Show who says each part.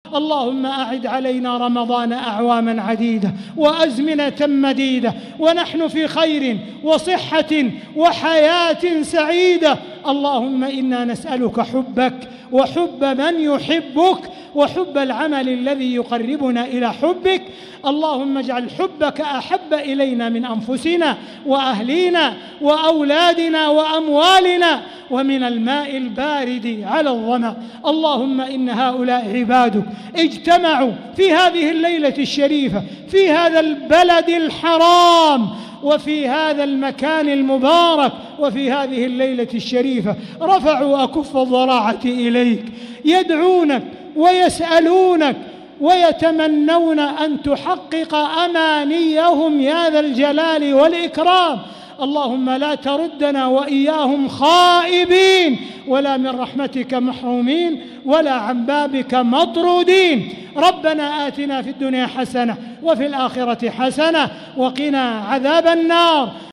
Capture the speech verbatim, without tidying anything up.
Speaker 1: اللهم أعد علينا رمضان أعواما عديدة وأزمنة مديدة ونحن في خير وصحة وحياة سعيدة. اللهم إنا نسألك حبك وحب من يحبك وحب العمل الذي يقربنا إلى حبك. اللهم اجعل حبك أحب إلينا من أنفسنا وأهلينا وأولادنا وأموالنا ومن الماء البارد على الظمأ. اللهم إن هؤلاء عبادك اجتمعوا في هذه الليلة الشريفة في هذا البلد الحرام وفي هذا المكان المبارك وفي هذه الليلة الشريفة، رفعوا أكف الضراعة إليك يدعونك ويسألونك ويتمنون أن تحقق أمانيهم يا ذا الجلال والإكرام. اللهم لا تردنا وإياهم خائبين ولا من رحمتك محرومين ولا عن بابك مطرودين. ربنا آتنا في الدنيا حسنة وفي الآخرة حسنة وقنا عذاب النار.